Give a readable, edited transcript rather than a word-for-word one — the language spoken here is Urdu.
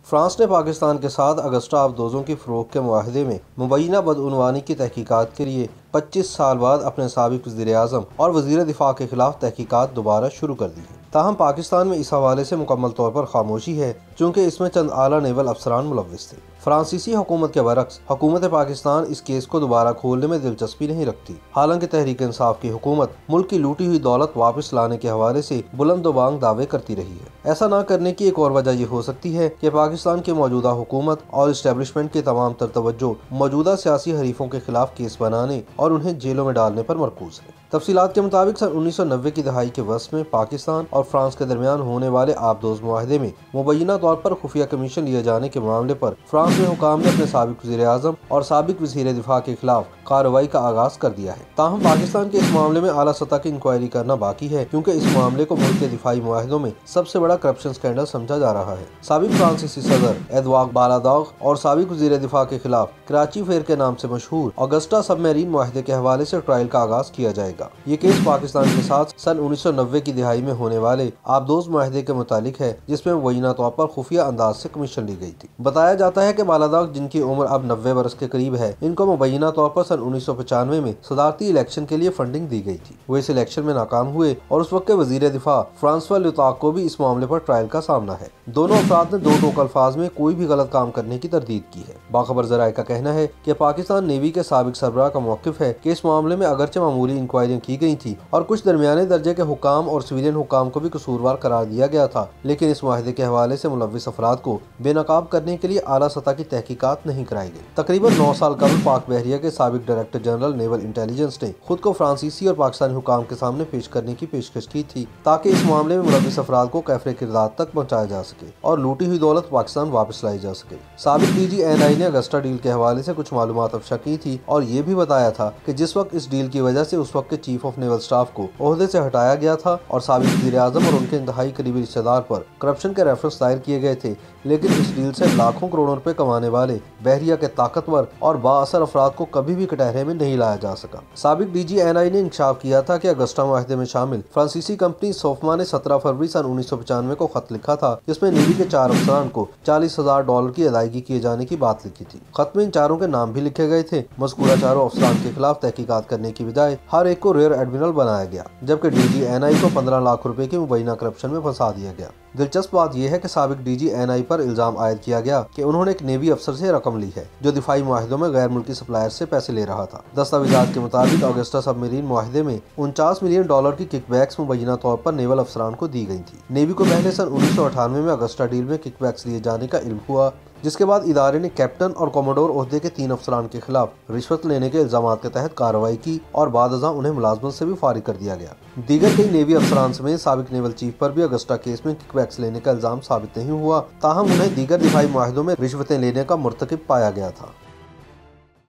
فرانس نے پاکستان کے ساتھ اگسٹا آبدوزوں کی فروخت کے معاہدے میں مبینہ بدعنوانی کی تحقیقات کے لیے 25 سال بعد اپنے سابق وزیر اعظم اور وزیر دفاع کے خلاف تحقیقات دوبارہ شروع کر دی ہیں۔ تاہم پاکستان میں اس حوالے سے مکمل طور پر خاموشی ہے، چونکہ اس میں چند اعلیٰ نیول افسران ملوث تھے۔ فرانسیسی حکومت کے برعکس حکومت پاکستان اس کیس کو دوبارہ کھولنے میں دلچسپی نہیں رکھتی، حالانکہ تحریک انصاف کی حکومت ملک کی لوٹی ہوئی دولت واپس لانے کے حوالے سے بلند و بانگ دعوے کرتی رہی ہے۔ ایسا نہ کرنے کی ایک اور وجہ یہ ہو سکتی ہے کہ پاکستان کی موجودہ حکومت اور اسٹیبلشمنٹ کی تمام تر توجہ موجودہ سیاسی حریفوں کے خلاف کیس بنانے اور انہیں جیلوں میں ڈالنے پر مرکوز ہے۔ تفصیلات کے مطابق سن 1990 کی دہائی کے وسط میں پاکستان اور فرانس کے درمیان ہونے والے آبدوز معاہدے میں مبینہ طور پر خفیہ کمیشن لیے جانے کے معاملے پر فرانس میں حکام نے اپنے سابق وزیر اعظم اور سابق وزیر دفاع کے خلاف کارروائی کا آغاز کر دیا ہے۔ تاہم پاکستان کے اس معاملے میں اعلیٰ سطح کی انکوائری کرنا باقی ہے، کیونکہ اس معاملے کو ملک کے دفاعی معاہدوں میں سب سے بڑا کرپشن سکینڈل سمجھا جا رہا ہے۔ سابق فرانسیسی صدر ایدوارڈ بالاداغ اور سابق وزیر دفاع کے خلاف کراچی فیئر کے نام سے مشہور اگسٹا سب میرین معاہدے کے حوالے سے ٹرائل کا آغاز کیا جائے گا۔ یہ کیس پاکستان کے ساتھ سن 1990 کی دہائی میں ہونے والے آبدوز معاہدے کے متعلق ہے، جس میں مبینہ طور پر خفیہ انداز سے کمیشن لی گئی تھی۔ بتایا جاتا ہے کہ بالاداغ، جن کی عمر اب 90 برس کے قریب ہے، ان کو مبینہ طور پر سن 1995 میں صدارتی الیکشن کے لیے فنڈنگ دی گئی تھی۔ وہ اس الیکشن میں ناکام ہوئے اور اس وقت کے وزیر دفاع فرانسوا لیوتاک کو بھی اس معاملے پر ٹرائل کا سامنا ہے۔ دونوں افراد نے دو ٹوک الفاظ میں کوئی بھی غلط کام کرنے کی تردید کی ہے۔ باخبر ذرائع کا کہنا ہے کہ پاکستان نیوی کے سابق سربراہ کا موقف ہے کہ اس معاملے میں اگرچہ معمولی انکوائریاں کی گئی تھیں اور کچھ درمیانے درجے کے حکام اور سویلین حکام کو بھی قصوروار قرار دیا گیا تھا، لیکن اس معاہدے کے حوالے سے ملوث افراد کو بے نقاب کرنے کے لیے اعلیٰ سطح کی تحقیقات نہیں کرائی گئی۔ تقریباً 9 سال قبل پاک بحریہ کے سابق ڈائریکٹر جنرل نیول انٹیلیجنس نے خود کو فرانسیسی اور پاکستانی حکام کے سامنے پیش کرنے کی پیشکش کی تھی، تاکہ اس معاملے میں ملوث افراد کو کیفر کردار تک پہنچایا جا سکے اور لوٹی ہوئی دولت پاکستان واپس لائی جا سکے۔ سابق DGNI نے اگسٹا ڈیل کے حوالے سے کچھ معلومات افشا کی تھی اور یہ بھی بتایا تھا کہ جس وقت اس ڈیل کی وجہ سے اس وقت کے چیف آف نیول سٹاف کو عہدے سے ہٹایا گیا تھا اور سابق وزیر اعظم اور ان کے انتہائی قریبی رشتہ دار پر کرپشن کے ریفرنس دائر کیے گئے تھے، لیکن اس ڈیل سے لاکھوں کروڑوں روپے کمانے والے بحریہ کے طاقتور اور با اثر افراد کو کبھی بھی کٹہرے میں نہیں لایا جا سکا۔ سابق DGNI نے انکشاف کیا تھا کہ اگسٹا معاہدے میں شامل فرانسیسی کمپنی سوفما نے 17 فروری سن 1995 کو خط لکھا تھا، جس میں نیوی کے 4 افسران کو $40,000 کی ادائیگی کیے جانے کی بات لکھی تھی۔ خط میں ان چاروں کے نام بھی لکھے گئے تھے۔ مذکورہ چاروں افسران کے خلاف تحقیقات کرنے کی بجائے ہر ایک کو ریئر ایڈمرل بنایا گیا، جبکہ DGNI کو 15 لاکھ روپے کی مبینہ کرپشن میں پھنسا دیا گیا۔ دلچسپ بات یہ ہے کہ سابق DGNI پر الزام عائد کیا گیا کہ انہوں نے ایک نیوی افسر سے رقم لی ہے جو دفاعی معاہدوں میں غیر ملکی سپلائر سے پیسے لے رہا تھا۔ دستاویزات کے مطابق اگسٹا سب میرین معاہدے میں $49 ملین کی کک بیکس مبینہ طور پر نیول افسران کو دی گئی تھی۔ نیوی کو پہلے سن 1998 میں اگسٹا ڈیل میں کک بیکس لیے جانے کا علم ہوا، جس کے بعد ادارے نے کیپٹن اور کوموڈور عہدے کے 3 افسران کے خلاف رشوت لینے کے الزامات کے تحت کارروائی کی اور بعد ازاں انہیں ملازمت سے بھی فارغ کر دیا گیا۔ دیگر کئی نیوی افسران سمیت سابق نیول چیف پر بھی اگسٹا کیس میں کک بیکس لینے کا الزام ثابت نہیں ہوا، تاہم انہیں دیگر دفاعی معاہدوں میں رشوتیں لینے کا مرتکب پایا گیا تھا۔